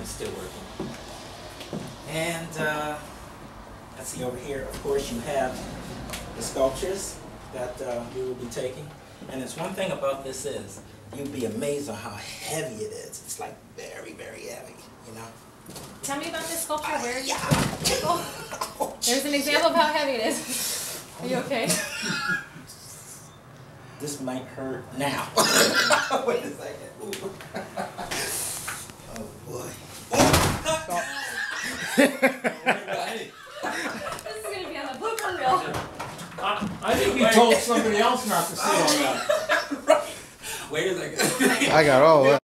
is still working. And let's see over here. Of course, you have the sculptures that we will be taking. And there's one thing about this is you'd be amazed on how heavy it is. It's like very, very heavy. You know. Tell me about this sculpture. Where is it? Oh, there's an example of how heavy it is. Are you okay? This might hurt now. Wait a second. Ooh. Oh boy. This is going to be on the blooper reel. I think you told somebody else not to sit on that. Wait a second. I got all that.